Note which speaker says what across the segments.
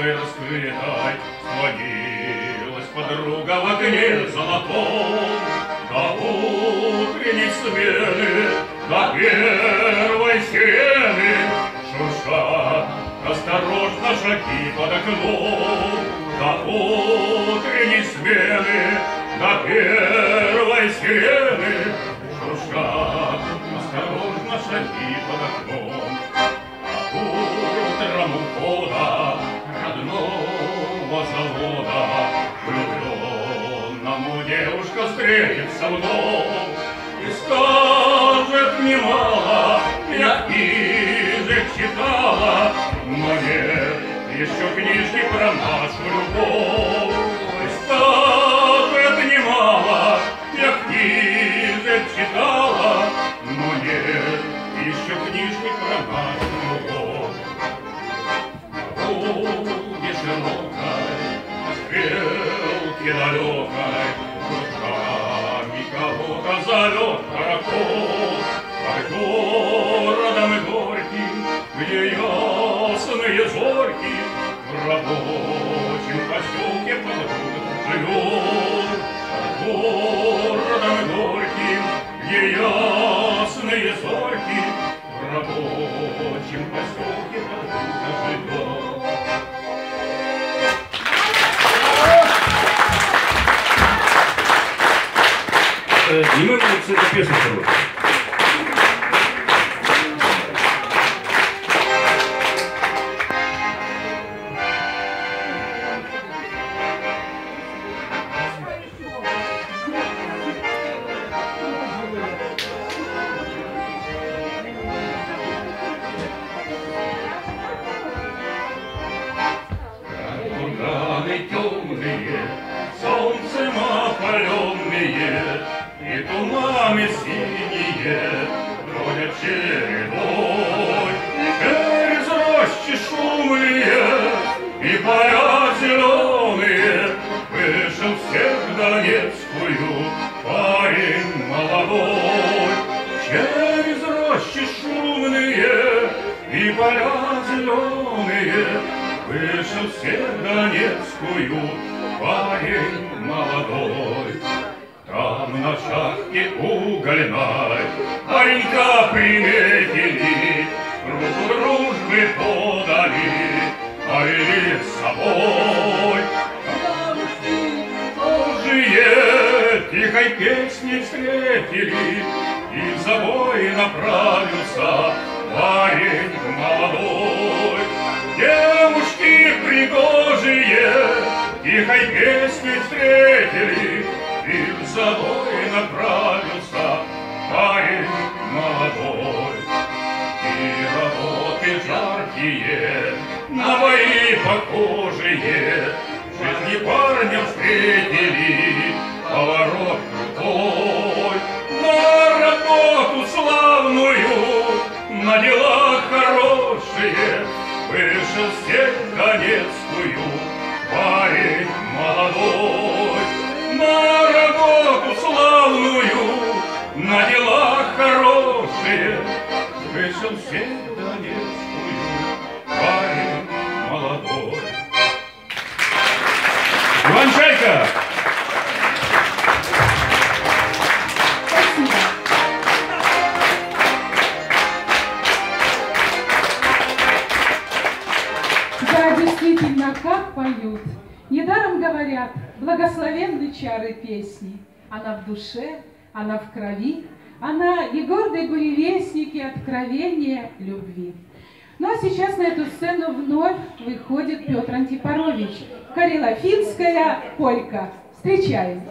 Speaker 1: улыбкой раскрытой склонилась подруга в окне золотом. До утренней смены, до первой сирены шуршат осторожно шаги под окном. До утренней смены, до первой сирены шуршат осторожно шаги под окном. А утром ухода родного завода влюбленному девушка встретится вновь и скажет немало: я книжек читала, но нет еще книжки про нашу любовь. И скажет немало: я книжек читала, но нет еще книжки про нашу любовь. На Волге широкой, на стрелке далекой, руками кого-то зовет пароход. Под городом горьким, где ясные зорьки, в рабочем поселке подруга живет. Под городом горьким, где ясные зорьки, в рабочем поселке подруга живет.
Speaker 2: И мы молодцы, это песня хорошая.
Speaker 1: Курганы темные, солнцем опаленные, и туманы синие бродят чередой. Через рощи шумные и поля зеленые вышел всех в Донецкую парень молодой. Через рощи шумные и поля зеленые вышел всех в Донецкую парень молодой. Там на шахте угольной паренька приметили, руку дружбы подали, повели с собой. Тоже тихой песней встретили, и в забой направился парень молодой. Девушки пригожие тихой песней встретили, и в забой направился парень молодой. И работы жаркие, на бои похожие, жизни парня встретили поворот крутой. На работу славную, на дела хорошие вышел всех в Донецкую парень молодой. На работу славную, на дела хорошие вышел всех в Донецкую парень молодой.
Speaker 2: Иван Чайка!
Speaker 3: Да, действительно, как поют. Недаром говорят, благословенны чары песни. Она в душе, она в крови, она и гордый буревестник, и откровение любви. Ну а сейчас на эту сцену вновь выходит Петр Антипарович. Карело-финская полька. Встречаем.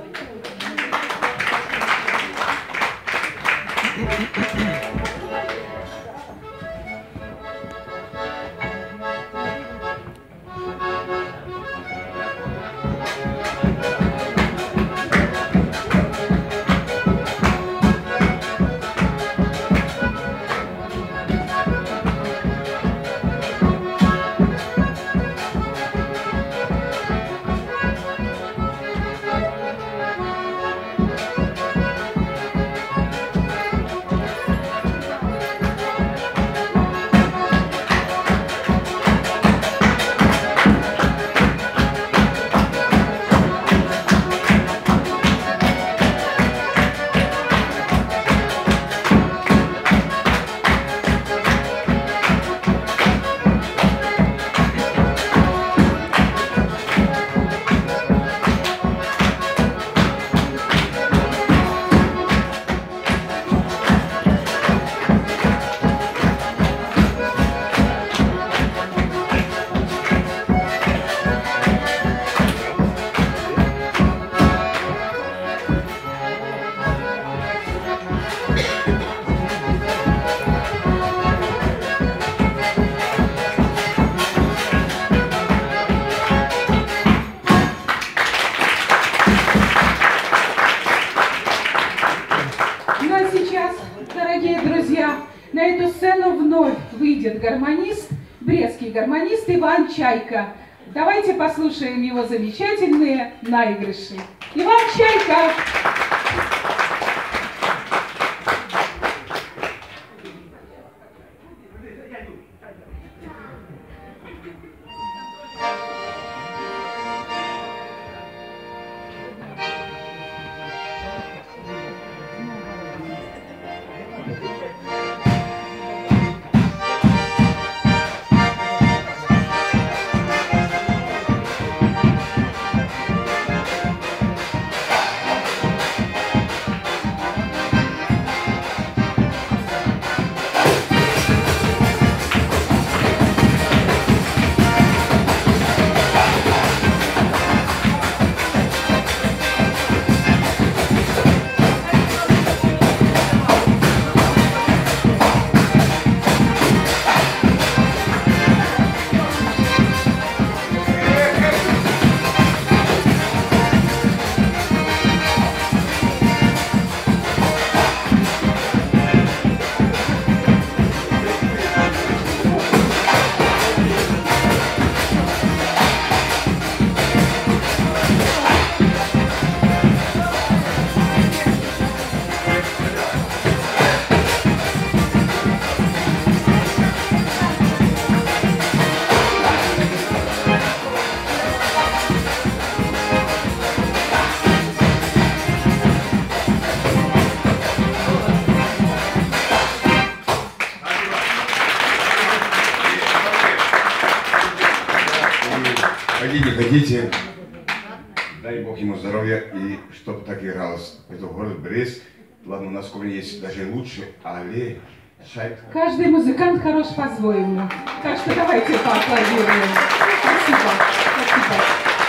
Speaker 3: великий гармонист Иван Чайка. Давайте послушаем его замечательные наигрыши. Иван Чайка!
Speaker 4: Хотите, дай Бог ему здоровья и чтобы так игралось. Это город Брест. Ладно, у нас в Ковне есть даже лучше, але Чайка.
Speaker 3: Каждый музыкант хорош по-своему. Так что давайте поаплодируем. Спасибо. Спасибо.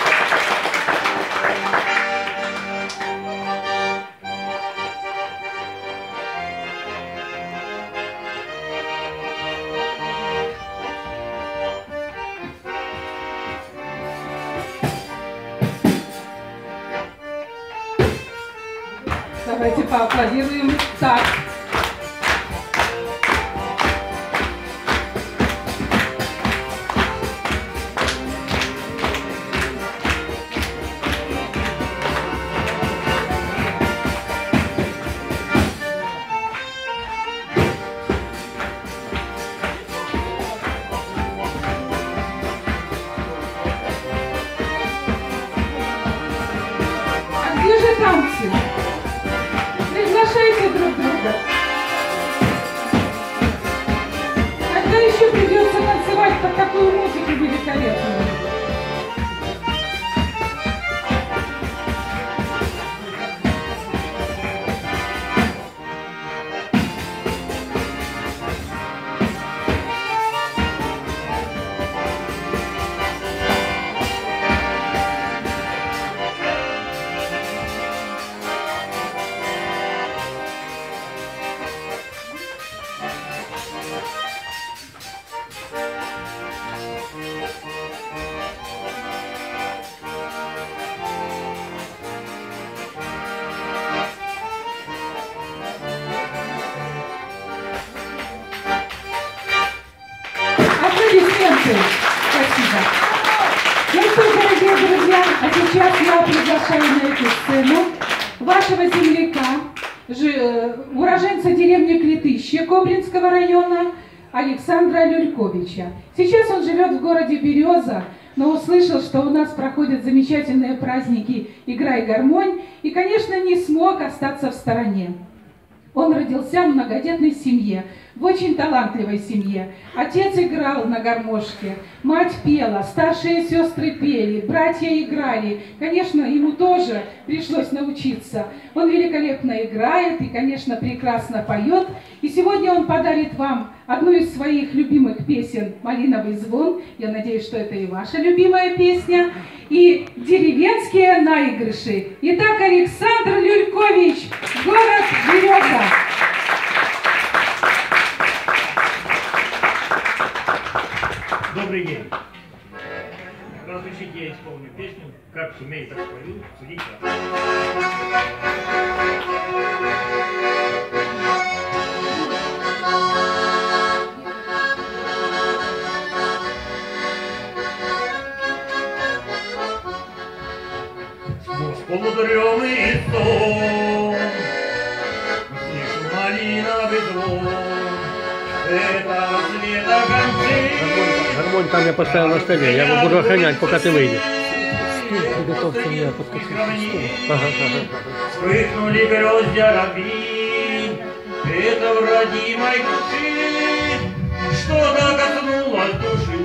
Speaker 3: Давайте поаплодируем. Так. А где же танцы? Приглашайте друг друга. Когда еще придется танцевать под такую музыку великолепную? Аплодисменты. Спасибо. Ну что, дорогие друзья, а сейчас я приглашаю на эту сцену вашего земляка, уроженца деревни Клетыще Кобринского района Александра Люльковича. Сейчас он живет в городе Береза, но услышал, что у нас проходят замечательные праздники «Играй гармонь» и, конечно, не смог остаться в стороне. Он родился в многодетной семье, в очень талантливой семье. Отец играл на гармошке, мать пела, старшие сестры пели, братья играли. Конечно, ему тоже пришлось научиться. Он великолепно играет и, конечно, прекрасно поет. И сегодня он подарит вам одну из своих любимых песен «Малиновый звон». Я надеюсь, что это и ваша любимая песня. И деревенские наигрыши. Итак, Александр Люлькович, город Береза.
Speaker 5: Добрый день. Разрешите, я исполню песню. Как сумею, так спою. Судите. полудремный сон. Слышу малиновый звон, это света концы.
Speaker 6: Гармонь там я поставил на столе, я буду охранять, пока ты выйдешь. Приготовься мне подкатить.
Speaker 5: Вспыхнули гроздья любви, это в родимой души, что-то коснулось души.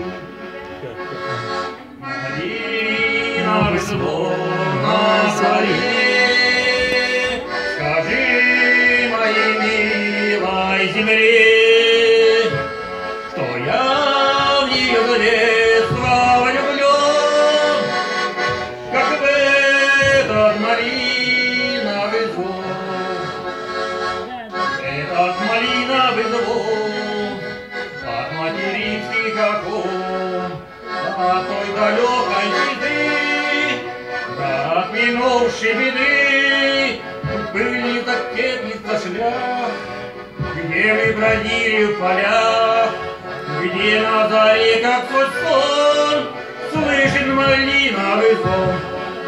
Speaker 5: Малиновый звон на заре, скажи моей милой земле, что я в нее с детства влюблен, как в этот малиновый звон. Этот малиновый звон от материнских окон, от той далекой звезды, от минувшей беды, были так теплится шлях, где мы бродили в полях, где на заре, как сквозь сон, слышен малиновый звон.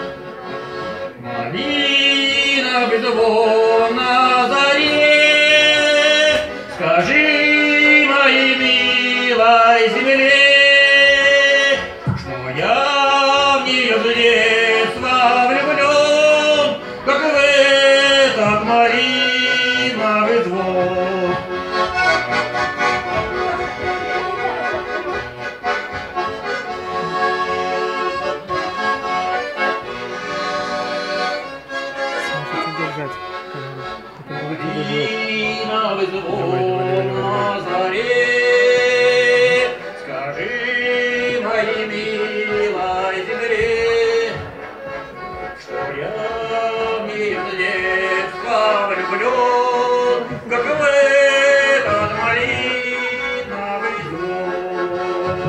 Speaker 5: Малиновый звон на заре, скажи моей милой земле, что я в нее с детства влюблен, как в этот малиновый звон. Малиновый звон на заре, скажи моей милой земле, что я в нее с детства влюблен, как в этот малиновый звон.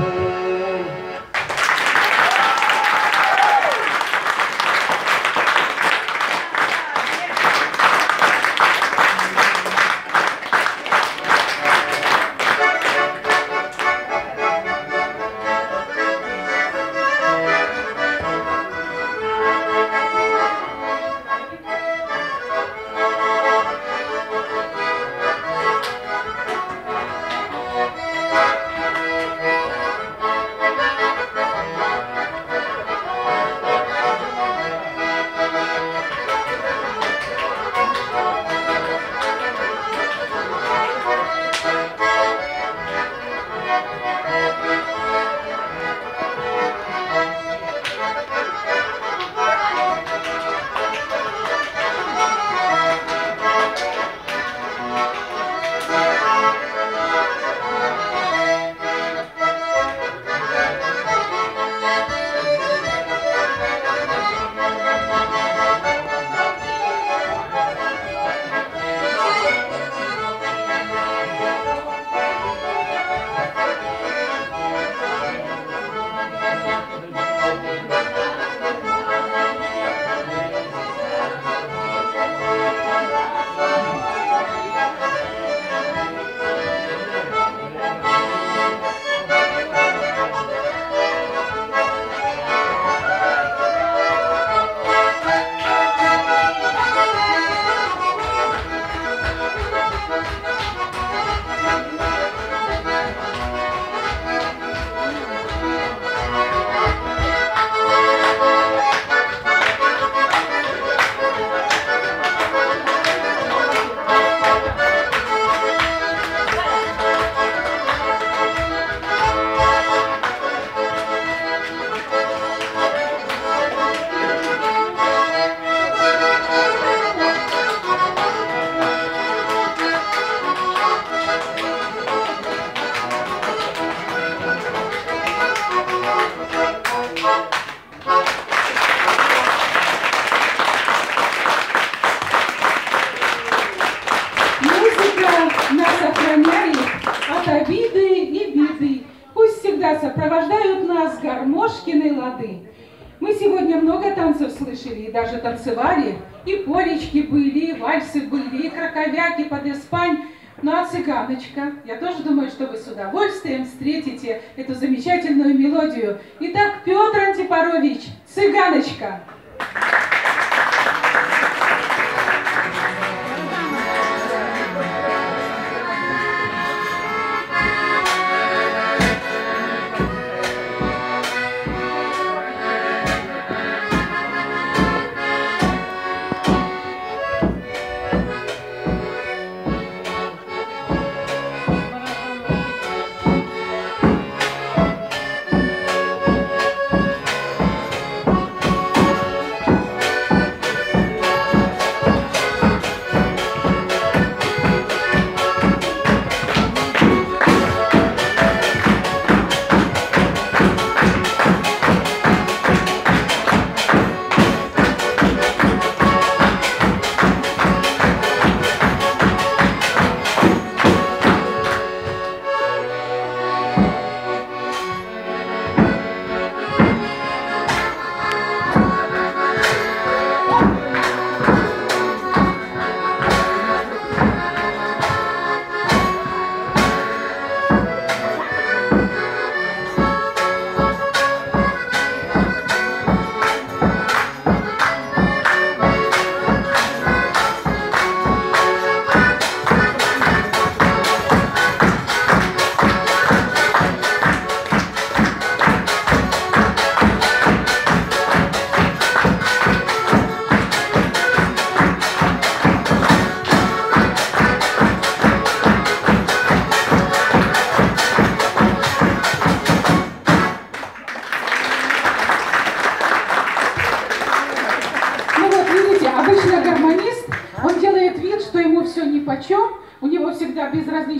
Speaker 3: обиды и беды. Пусть всегда сопровождают нас гармошкины лады. Мы сегодня много танцев слышали и даже танцевали. И поречки были, и вальсы были, и краковяки под Испань. Ну а цыганочка, я тоже думаю, что вы с удовольствием встретите эту замечательную мелодию. Итак, Петр Антипарович, цыганочка.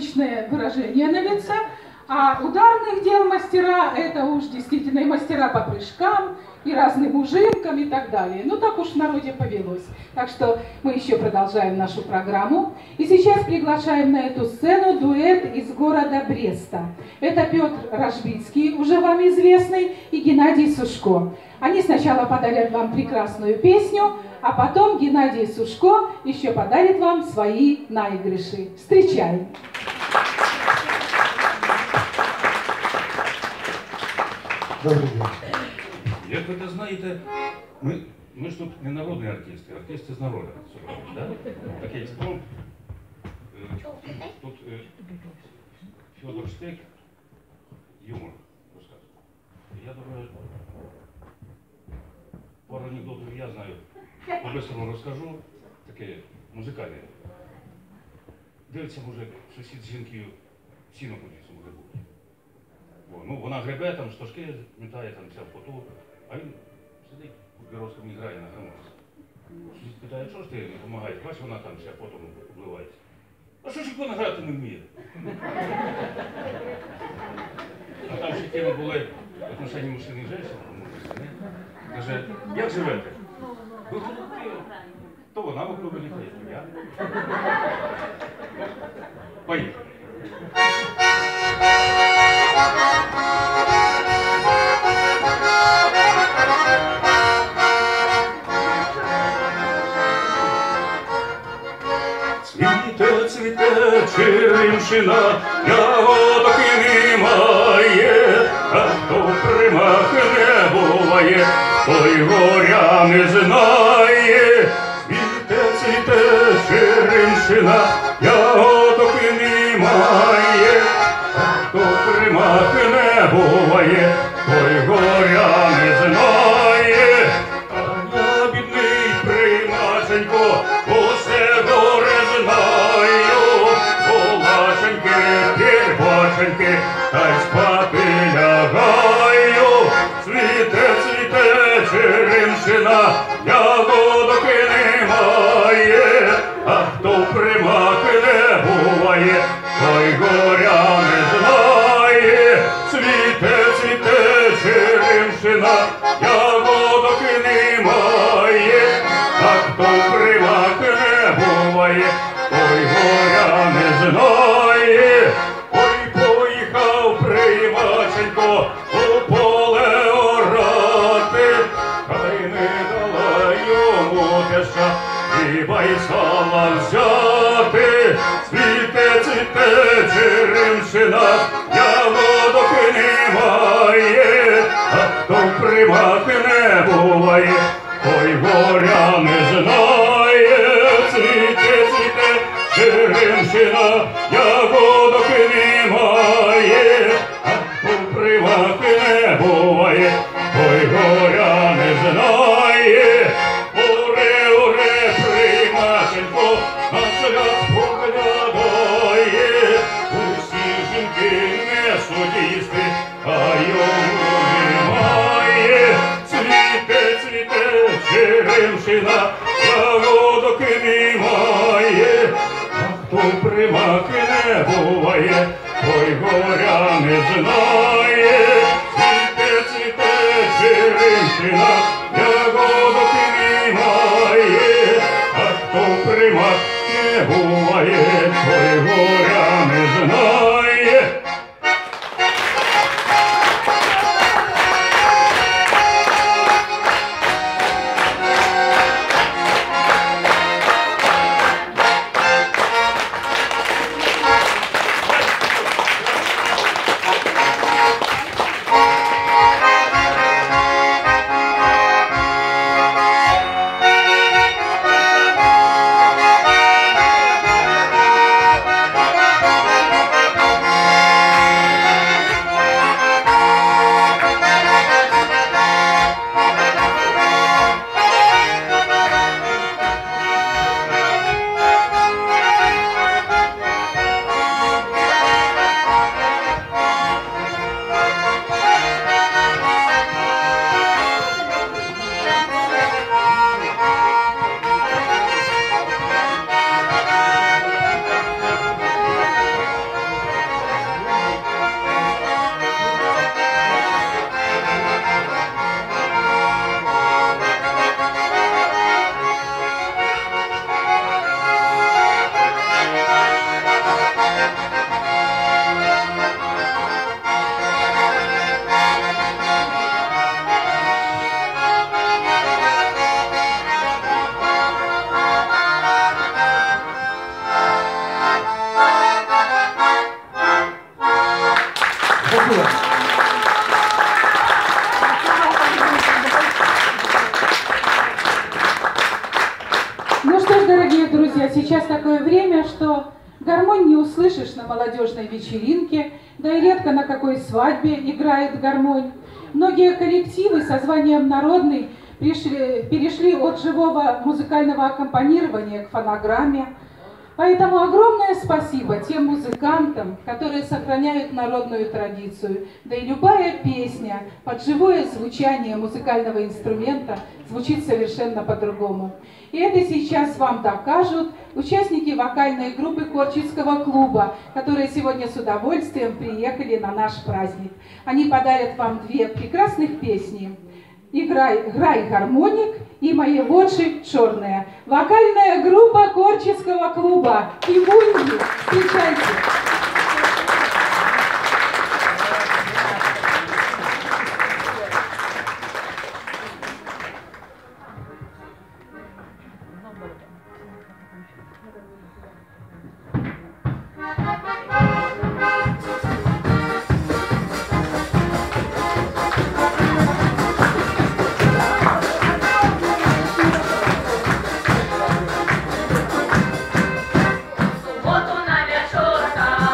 Speaker 3: отличное выражение на лице, а ударных дел мастера — это уж действительно и мастера по прыжкам, и разным ужимкам и так далее. Ну так уж в народе повелось. Так что мы еще продолжаем нашу программу. И сейчас приглашаем на эту сцену дуэт из города Бреста. Это Петр Рожбицкий, уже вам известный, и Геннадий Сушко. Они сначала подарят вам прекрасную песню, а потом Геннадий Сушко еще подарит вам свои наигрыши. Встречаем!
Speaker 7: Добрый день.
Speaker 2: Як ви знаєте, ми ж тут не народний оркестр, оркестр з народу. Да? Такий спром. Тут Федор Штек юмор розказує. Я думаю, пару анекдотів я знаю, по-бистрому розкажу, таке музикальне. Дивиться мужик, сусід з жінкою сіно подивиться може бути. Ну, вона гребе, там штошки метає, там вся в поту, а він сидить, Геровському не грає на гармошці. Сусід питає, що ж ти не допомагаєш? Бач, вона там вся потом вливається. А що ж вона грати не вміє? А там ще теми були отношення мужчини і жінки, каже, як живете? Ви голубки, то вона в округі літає, то я. Поїхали.
Speaker 1: Цвіте, цвіте черемшина, ягодок і немає, а хто примах не буває, той горя не знає. Цвіте, цвіте черемшина, ягодок і немає, а хто примах не буває, той горя не знає. А я бідний примаченько, усе горе знаю, булаченьки, пірбаченьки, та й спати лягаю. Цвіте, цвіте черемшина, ягодок і немає, а хто примах не буває, той горя не знає. Цвіте, цвіте черемшина, ягодок і немає, а хто примах не буває, той горя не знає. Ой, поїхав примаченько у поле орати, хай не дала йому теща хліба й сала взяти. Цвіте, цвіте черемшина, ягодок і немає, а хто примах не буває, той горя не знає. Цвіте, цвіте черемшина, ягодок і немає, а хто примах не буває, той горя не знає. Оре, оре, примаченько, на шлях поглядає, усі жінки несуть їсти, а йому немає. Цвіте, цвіте черемшина, ягодок і немає, а хто примах не буває, той горя не знає. Цвіте, цвіте черемшина, ягодок і немає, а хто примах не буває, той горя не знає.
Speaker 3: на молодежной вечеринке, да и редко на какой свадьбе играет гармонь. Многие коллективы со званием «народный» перешли от живого музыкального аккомпанирования к фонограмме. Поэтому огромное спасибо тем музыкантам, которые сохраняют народную традицию. Да и любая песня под живое звучание музыкального инструмента звучит совершенно по-другому. И это сейчас вам докажут участники вокальной группы Корчицкого клуба, которые сегодня с удовольствием приехали на наш праздник. Они подарят вам две прекрасных песни. «Грай гармоник» и «Мои вочи черные». Вокальная группа Корчицкого клуба. Ивуньи, встречайте.
Speaker 8: Вот у на вечорка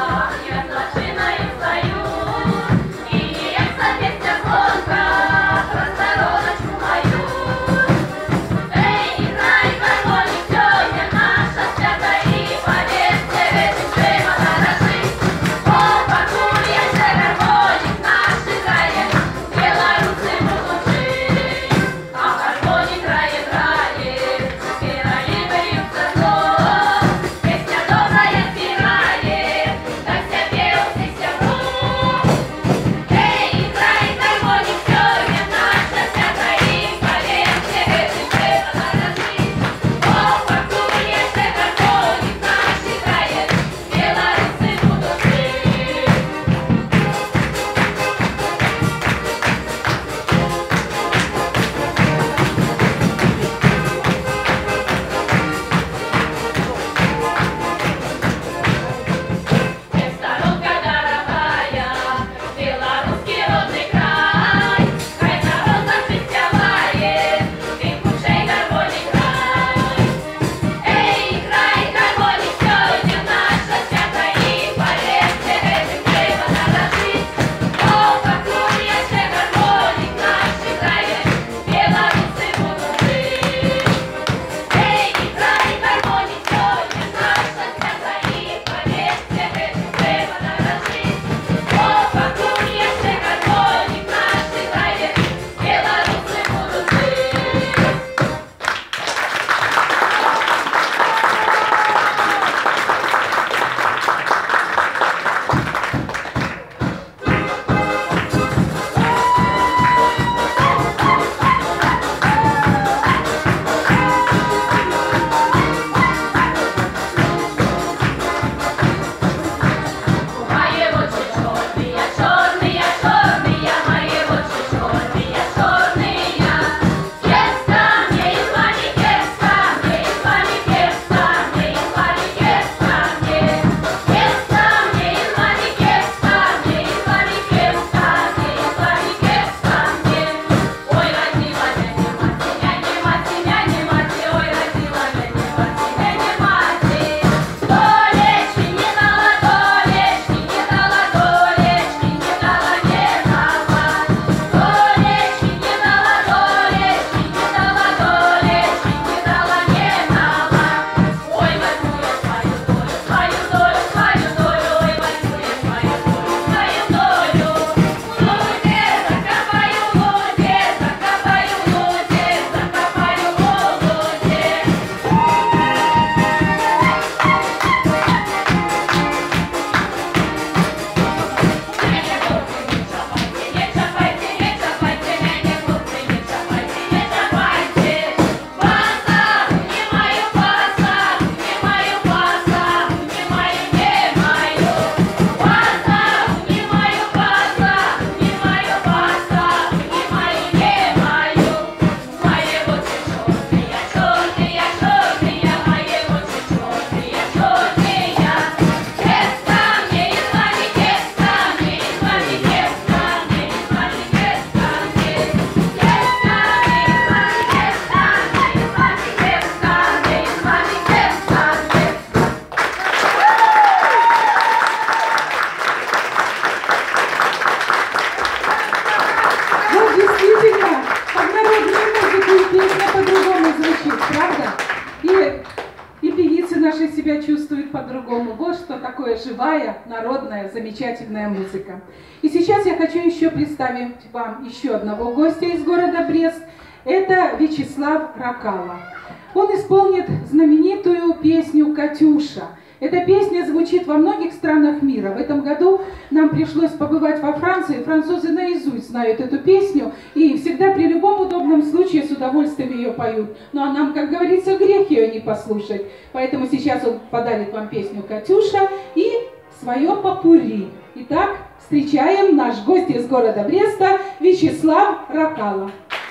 Speaker 3: себя чувствует по-другому. Вот что такое живая, народная, замечательная музыка. И сейчас я хочу еще представить вам еще одного гостя из города Брест. Это Вячеслав Ракала. Он исполнит знаменитую песню «Катюша». Эта песня звучит во многих странах мира. В этом году нам пришлось побывать во Франции. Французы наизусть знают эту песню и всегда при любом удобном случае с удовольствием ее поют. Ну а нам, как говорится, грех ее не послушать. Поэтому сейчас он подарит вам песню «Катюша» и свое попурри. Итак, встречаем наш гость из города Бреста Вячеслав Ракала.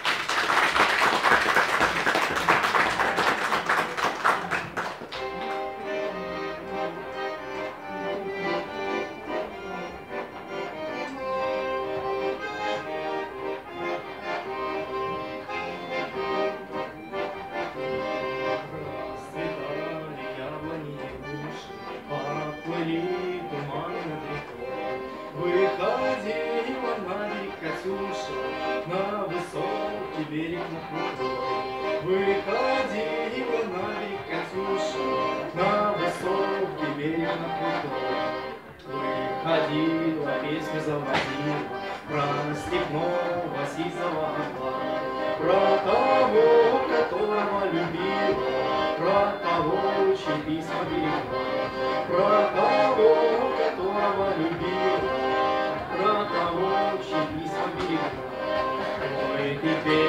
Speaker 8: Выходила, песню заводила про степного сизого орла, про того, которого любила, про того, чьи письма берегла, про того, которого любила, про того, чьи письма берегла. Ой, ты